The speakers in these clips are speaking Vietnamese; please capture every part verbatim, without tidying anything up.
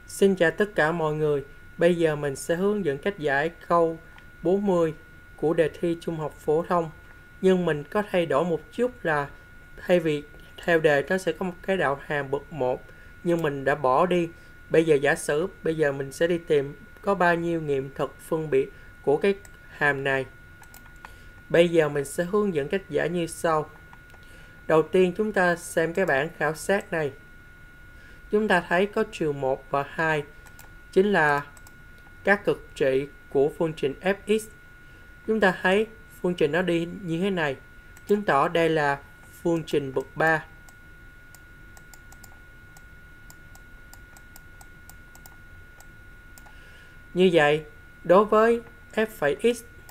Xin chào tất cả mọi người. Bây giờ mình sẽ hướng dẫn cách giải câu bốn mươi của đề thi trung học phổ thông. Nhưng mình có thay đổi một chút là thay vì theo đề nó sẽ có một cái đạo hàm bậc một, nhưng mình đã bỏ đi. Bây giờ giả sử bây giờ mình sẽ đi tìm có bao nhiêu nghiệm thực phân biệt của cái hàm này. Bây giờ mình sẽ hướng dẫn cách giải như sau. Đầu tiên chúng ta xem cái bảng khảo sát này. Chúng ta thấy có trừ một và hai chính là các cực trị của phương trình f(x). Chúng ta thấy phương trình nó đi như thế này, chứng tỏ đây là phương trình bậc ba. Như vậy, đối với f(x),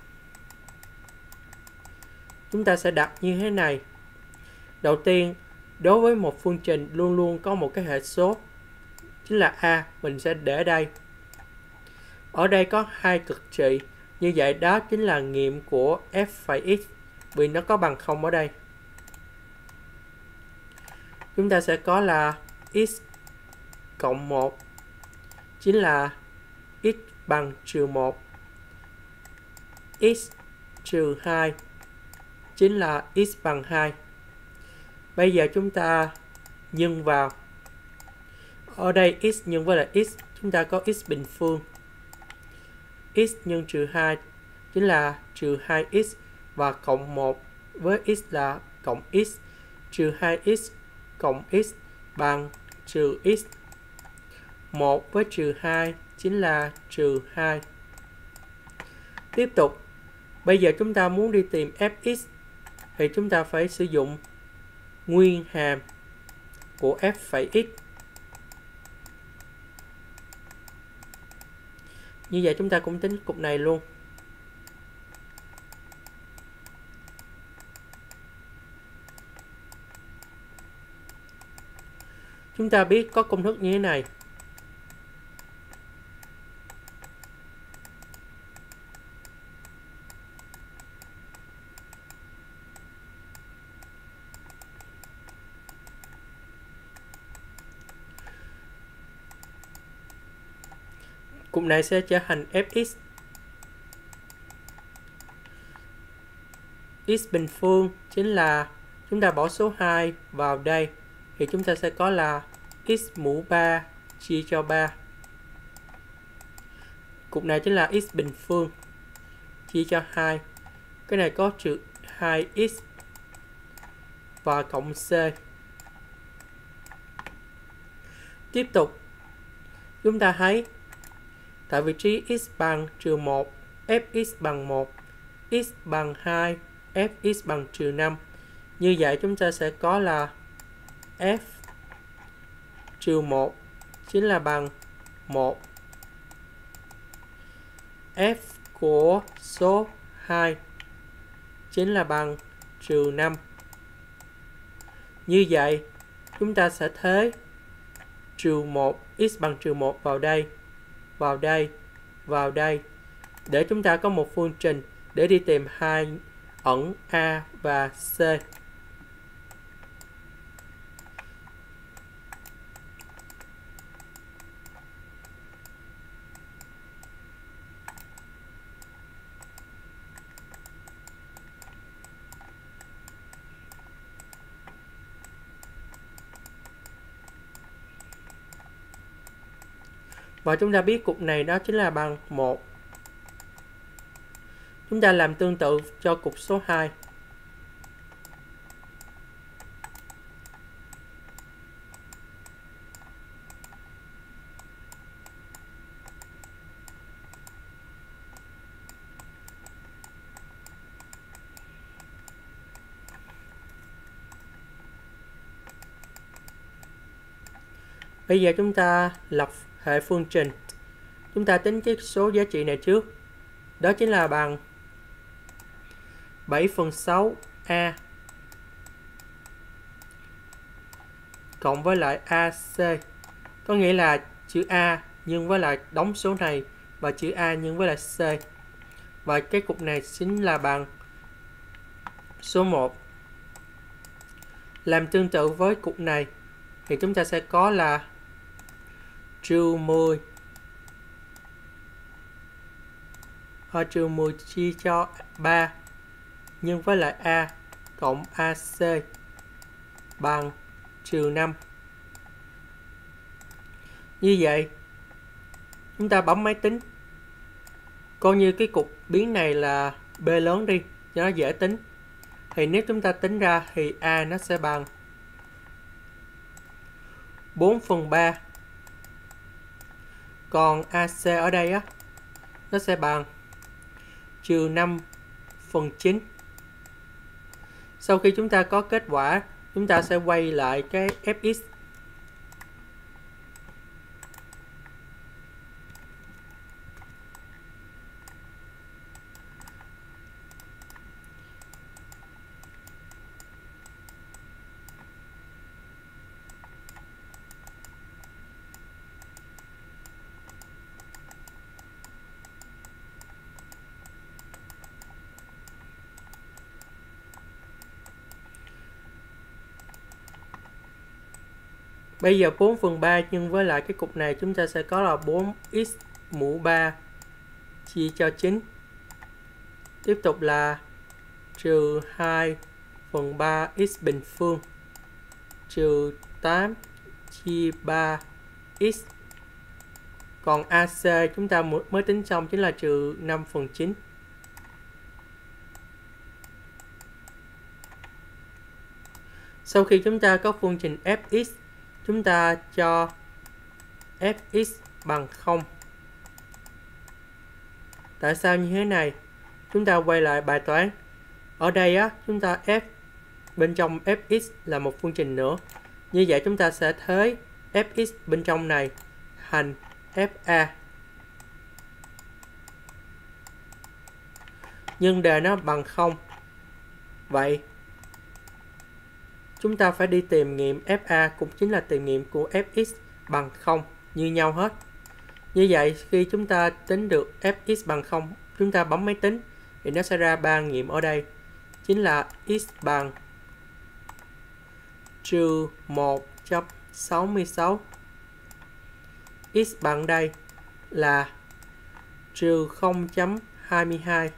chúng ta sẽ đặt như thế này. Đầu tiên, đối với một phương trình luôn luôn có một cái hệ số, chính là a, mình sẽ để đây. Ở đây có hai cực trị, như vậy đó chính là nghiệm của f(x), vì nó có bằng không ở đây. Chúng ta sẽ có là x cộng một, chính là x bằng trừ một. X trừ hai, chính là x bằng hai. Bây giờ chúng ta nhân vào. Ở đây x nhân với lại x, chúng ta có x bình phương. X nhân trừ hai chính là trừ hai x, và cộng một với x là cộng x. Trừ hai x cộng x bằng trừ x. một với trừ hai chính là trừ hai. Tiếp tục, bây giờ chúng ta muốn đi tìm f(x) thì chúng ta phải sử dụng nguyên hàm của f(x). Như vậy chúng ta cũng tính cục này luôn. Chúng ta biết có công thức như thế này. Cục này sẽ trở thành f(x). X bình phương chính là chúng ta bỏ số hai vào đây, thì chúng ta sẽ có là x mũ ba chia cho ba. Cục này chính là x bình phương chia cho hai. Cái này có trừ hai x và cộng c. Tiếp tục, chúng ta thấy tại vị trí x bằng trừ một, f(x) bằng một, x bằng hai, f(x) bằng trừ năm. Như vậy chúng ta sẽ có là f trừ một chính là bằng một. F của số hai chính là bằng trừ năm. Như vậy chúng ta sẽ thế trừ một, x bằng trừ một vào đây, vào đây, vào đây, để chúng ta có một phương trình để đi tìm hai ẩn a và c. Và chúng ta biết cục này đó chính là bằng một. Chúng ta làm tương tự cho cục số hai. Bây giờ chúng ta lập hệ phương trình. Chúng ta tính cái số giá trị này trước. Đó chính là bằng bảy phần sáu a cộng với lại a xê. Có nghĩa là chữ A nhân với lại đống số này và chữ A nhân với lại C. Và cái cục này chính là bằng số một. Làm tương tự với cục này thì chúng ta sẽ có là trừ mười. A trừ mười chia cho ba nhân với lại A cộng a xê bằng trừ năm. Như vậy, chúng ta bấm máy tính. Coi như cái cục biến này là B lớn đi, cho nó dễ tính. Thì nếu chúng ta tính ra thì A nó sẽ bằng bốn phần ba. Còn a xê ở đây á, nó sẽ bằng trừ năm phần chín. Sau khi chúng ta có kết quả, chúng ta sẽ quay lại cái ép ích. Bây giờ bốn phần ba nhân với lại cái cục này chúng ta sẽ có là bốn x mũ ba chia cho chín. Tiếp tục là trừ hai phần ba x bình phương trừ tám chia ba x. Còn a xê chúng ta mới tính xong chính là trừ năm phần chín. Sau khi chúng ta có phương trình f(x), chúng ta cho f(x) bằng không. Tại sao như thế này? Chúng ta quay lại bài toán. Ở đây á, chúng ta f bên trong f(x) là một phương trình nữa. Như vậy chúng ta sẽ thế f(x) bên trong này thành fa. Nhưng đề nó bằng không. Vậy chúng ta phải đi tìm nghiệm fa, cũng chính là tìm nghiệm của f(x) bằng không, như nhau hết. Như vậy khi chúng ta tính được f(x) bằng không, chúng ta bấm máy tính thì nó sẽ ra ba nghiệm ở đây. Chính là x bằng trừ một phẩy sáu mươi sáu. X bằng đây là trừ không phẩy hai mươi hai.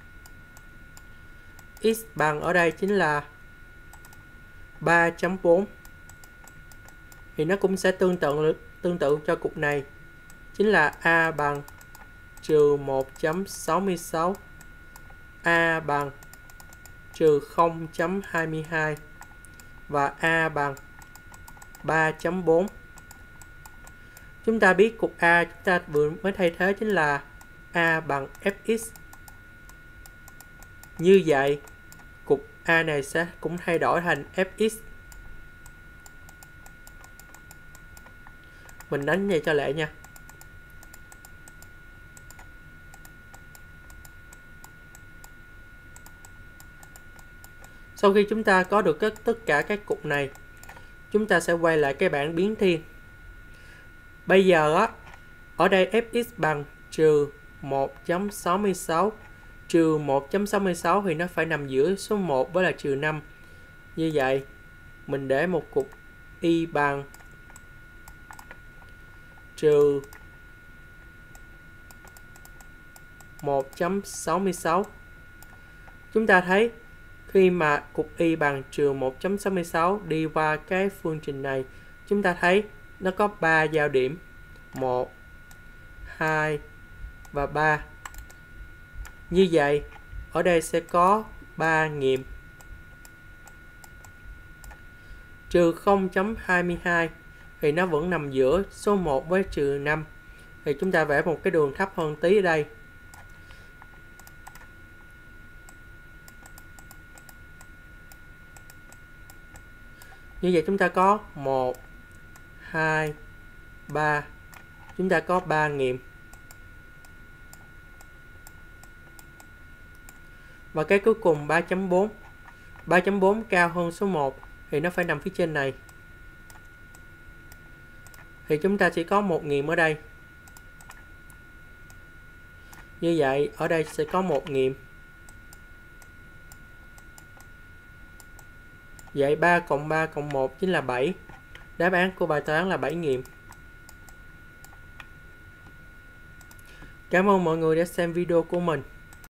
X bằng ở đây chính là ba phẩy bốn. Thì nó cũng sẽ tương tự tương tự cho cục này. Chính là A bằng trừ một phẩy sáu mươi sáu. A bằng trừ không phẩy hai mươi hai. Và A bằng ba phẩy bốn. Chúng ta biết cục A chúng ta vừa mới thay thế chính là A bằng f(x). Như vậy, cục A này sẽ cũng thay đổi thành f(x). Mình đánh vậy cho lẹ nha. Sau khi chúng ta có được các, tất cả các cục này, chúng ta sẽ quay lại cái bảng biến thiên. Bây giờ á, ở đây f(x) bằng trừ một phẩy sáu mươi sáu. Trừ một phẩy sáu mươi sáu thì nó phải nằm giữa số một với là trừ năm. Như vậy, mình để một cục y bằng trừ một phẩy sáu mươi sáu. Chúng ta thấy khi mà cục y bằng trừ một phẩy sáu mươi sáu đi qua cái phương trình này, chúng ta thấy nó có ba giao điểm, một, hai và ba. Như vậy, ở đây sẽ có ba nghiệm. Trừ không phẩy hai mươi hai thì nó vẫn nằm giữa số một với trừ năm. Thì chúng ta vẽ một cái đường thấp hơn tí ở đây. Như vậy chúng ta có một, hai, ba. Chúng ta có ba nghiệm. Và cái cuối cùng ba phẩy bốn. ba phẩy bốn cao hơn số một thì nó phải nằm phía trên này. Thì chúng ta chỉ có một nghiệm ở đây. Như vậy ở đây sẽ có một nghiệm. Vậy ba cộng ba cộng một chính là bảy. Đáp án của bài toán là bảy nghiệm. Cảm ơn mọi người đã xem video của mình.